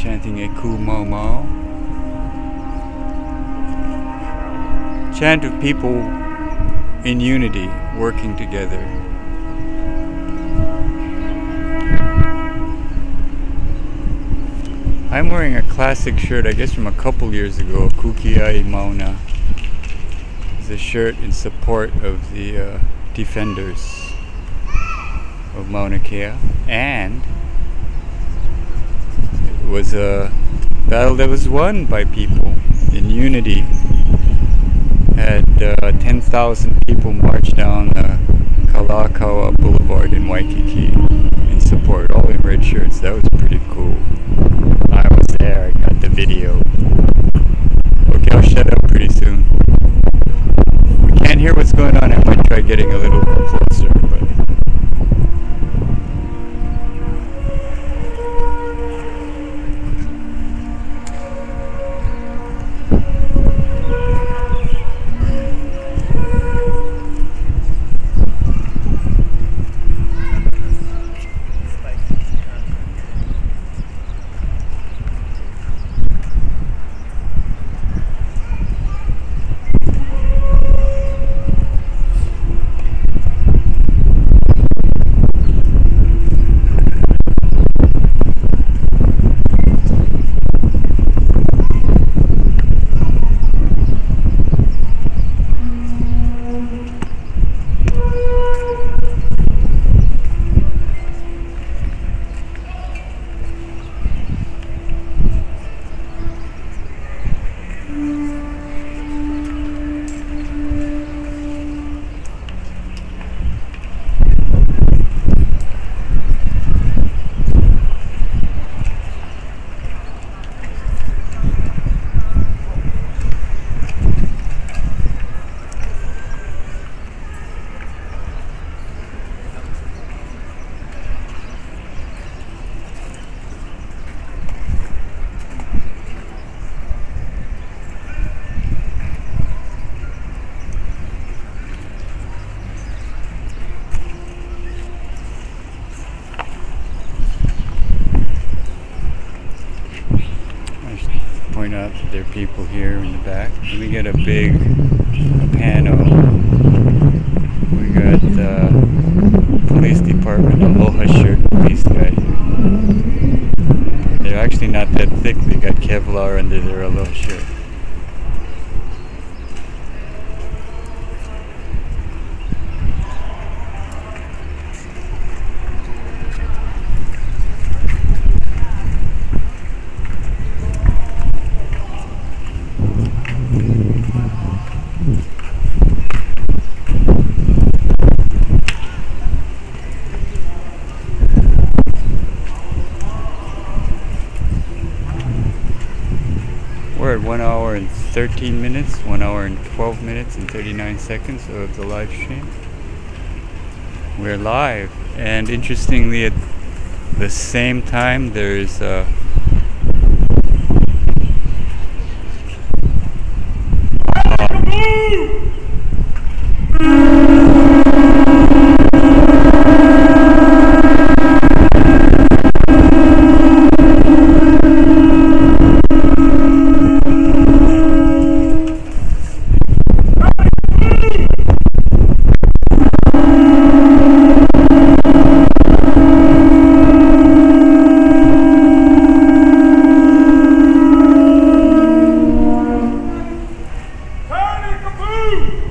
chanting a ku mau mau. Chant of people in unity, working together. I'm wearing a classic shirt, I guess from a couple years ago, Kukiai Mauna. It's a shirt in support of the defenders of Mauna Kea, and it was a battle that was won by people in unity. Had 10,000 people march down Kalakaua Boulevard in Waikiki in support, all in red shirts. That was pretty cool. I was there, I got the video. Okay, I'll shut up pretty soon. We can't hear what's going on. I might try getting a little closer, but point out that there are people here in the back. We got a big panel. We got police department Aloha shirt police guy here. They're actually not that thick. They got Kevlar under their Aloha shirt. We're at 1 hour and 13 minutes, 1 hour and 12 minutes and 39 seconds of the live stream. We're live, and interestingly at the same time there's Kapu!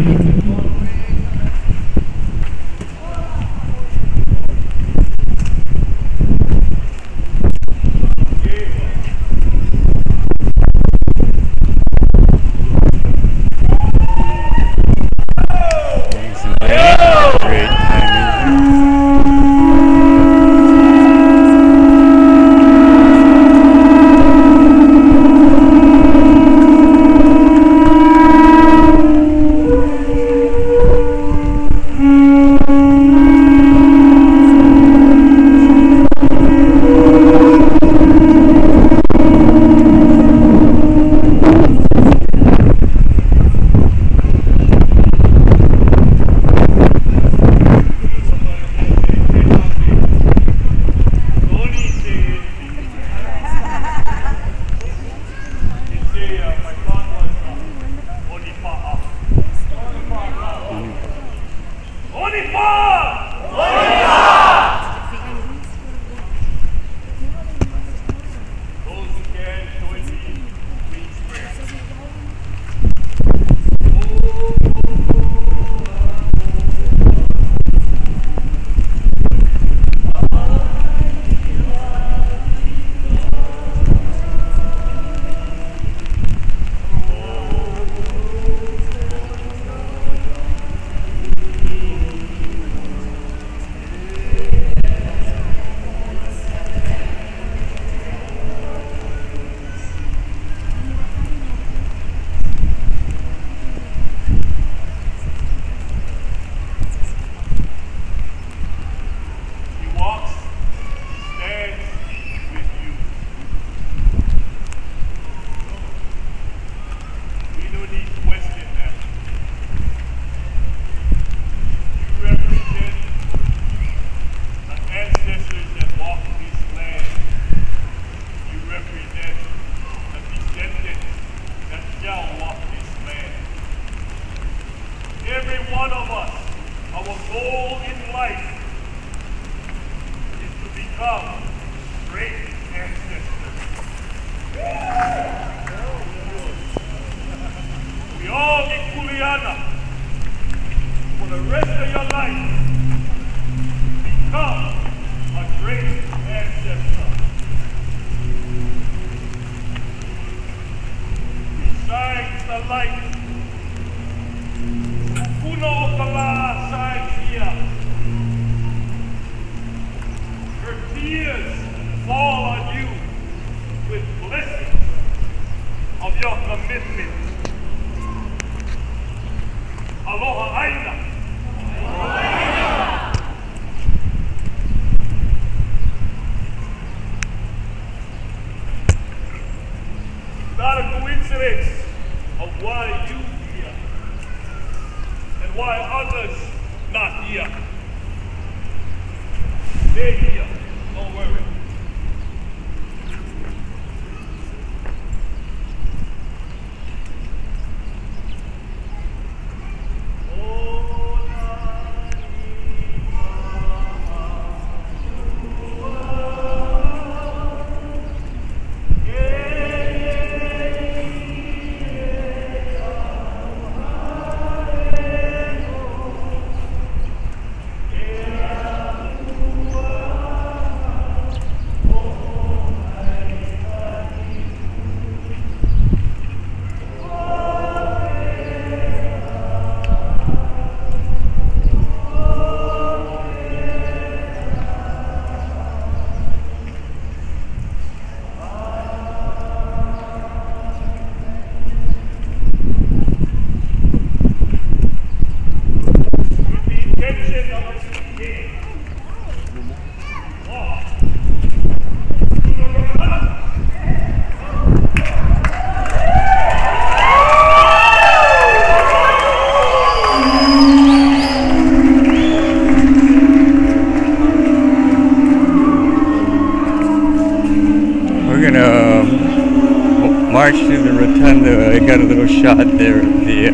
march through the rotunda. I got a little shot there of the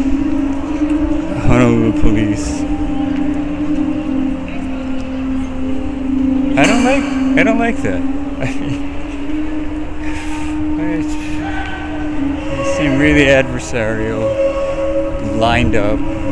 Honolulu police. I don't like that. They seem really adversarial, lined up